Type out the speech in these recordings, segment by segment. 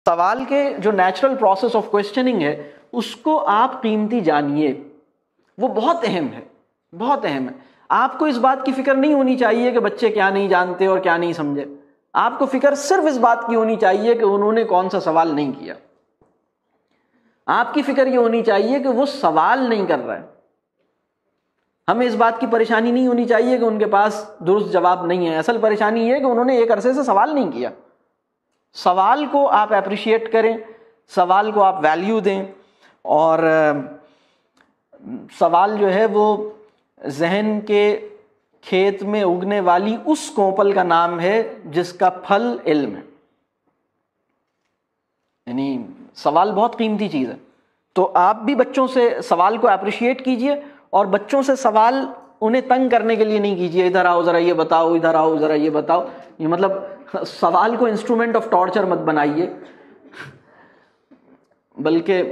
सवाल के जो नेचुरल प्रोसेस ऑफ क्वेश्चनिंग है उसको आप कीमती जानिए, वो बहुत अहम है, बहुत अहम है। आपको इस बात की फिक्र नहीं होनी चाहिए कि बच्चे क्या नहीं जानते और क्या नहीं समझे। आपको फिक्र सिर्फ इस बात की होनी चाहिए कि उन्होंने कौन सा सवाल नहीं किया। आपकी फिक्र ये होनी चाहिए कि वो सवाल नहीं कर रहा है। हमें इस बात की परेशानी नहीं होनी चाहिए कि उनके पास दुरुस्त जवाब नहीं है। असल परेशानी ये है कि उन्होंने एक अरसे से सवाल नहीं किया। सवाल को आप अप्रिशिएट करें, सवाल को आप वैल्यू दें, और सवाल जो है वो जहन के खेत में उगने वाली उस कोपल का नाम है जिसका फल इल्म है। यानी सवाल बहुत कीमती चीज़ है। तो आप भी बच्चों से सवाल को अप्रिशिएट कीजिए, और बच्चों से सवाल उन्हें तंग करने के लिए नहीं कीजिए, इधर आओ ज़रा ये बताओ, इधर आओ ज़रा ये बताओ। ये मतलब सवाल को इंस्ट्रूमेंट ऑफ टॉर्चर मत बनाइए, बल्कि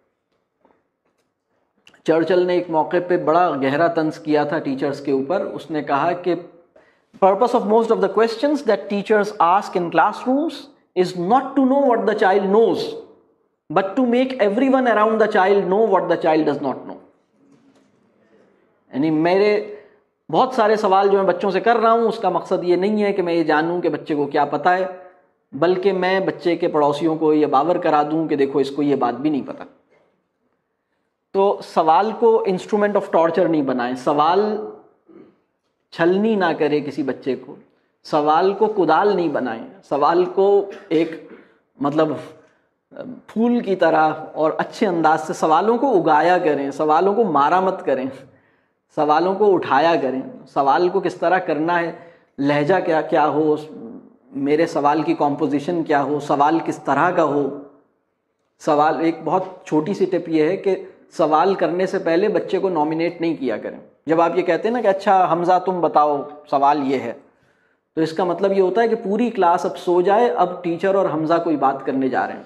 चर्चिल ने एक मौके पे बड़ा गहरा तंज किया था टीचर्स के ऊपर। उसने कहा कि purpose of most of the questions that teachers ask in classrooms is not to know what the child knows, but to make everyone around the child know what the child does not know. यानी मेरे बहुत सारे सवाल जो मैं बच्चों से कर रहा हूँ उसका मकसद ये नहीं है कि मैं ये जानूँ कि बच्चे को क्या पता है, बल्कि मैं बच्चे के पड़ोसियों को ये बावर करा दूँ कि देखो इसको ये बात भी नहीं पता। तो सवाल को इंस्ट्रूमेंट ऑफ टॉर्चर नहीं बनाएं। सवाल छलनी ना करे किसी बच्चे को, सवाल को कुदाल नहीं बनाएं, सवाल को एक मतलब फूल की तरह और अच्छे अंदाज से सवालों को उगाया करें, सवालों को मारा मत करें, सवालों को उठाया करें। सवाल को किस तरह करना है, लहजा क्या क्या हो, मेरे सवाल की कॉम्पोजिशन क्या हो, सवाल किस तरह का हो। सवाल एक बहुत छोटी सी टिप ये है कि सवाल करने से पहले बच्चे को नॉमिनेट नहीं किया करें। जब आप ये कहते हैं ना कि अच्छा हमजा तुम बताओ सवाल ये है, तो इसका मतलब ये होता है कि पूरी क्लास अब सो जाए, अब टीचर और हमजा कोई बात करने जा रहे हैं।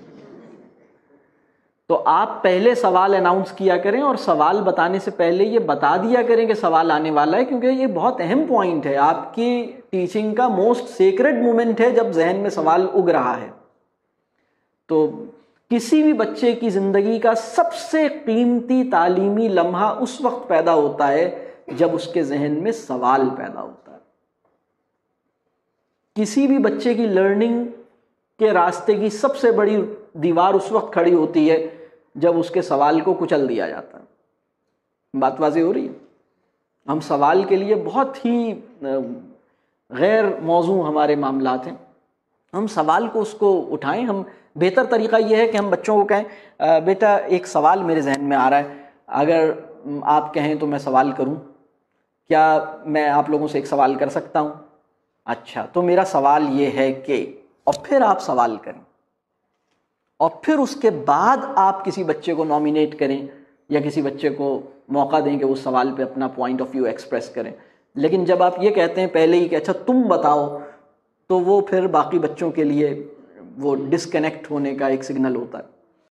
तो आप पहले सवाल अनाउंस किया करें, और सवाल बताने से पहले ये बता दिया करें कि सवाल आने वाला है, क्योंकि ये बहुत अहम पॉइंट है। आपकी टीचिंग का मोस्ट सेक्रेड मोमेंट है जब जहन में सवाल उग रहा है। तो किसी भी बच्चे की ज़िंदगी का सबसे कीमती तालीमी लम्हा उस वक्त पैदा होता है जब उसके जहन में सवाल पैदा होता है। किसी भी बच्चे की लर्निंग के रास्ते की सबसे बड़ी दीवार उस वक्त खड़ी होती है जब उसके सवाल को कुचल दिया जाता है। बात वाज़ेह हो रही है? हम सवाल के लिए बहुत ही गैर मौजू हमारे मामलात हैं। हम सवाल को उसको उठाएं। हम बेहतर तरीक़ा यह है कि हम बच्चों को कहें बेटा एक सवाल मेरे जहन में आ रहा है, अगर आप कहें तो मैं सवाल करूं, क्या मैं आप लोगों से एक सवाल कर सकता हूं? अच्छा, तो मेरा सवाल ये है कि, और फिर आप सवाल करें, और फिर उसके बाद आप किसी बच्चे को नॉमिनेट करें या किसी बच्चे को मौका दें कि उस सवाल पे अपना पॉइंट ऑफ व्यू एक्सप्रेस करें। लेकिन जब आप ये कहते हैं पहले ही कि अच्छा तुम बताओ, तो वो फिर बाकी बच्चों के लिए वो डिस्कनेक्ट होने का एक सिग्नल होता है।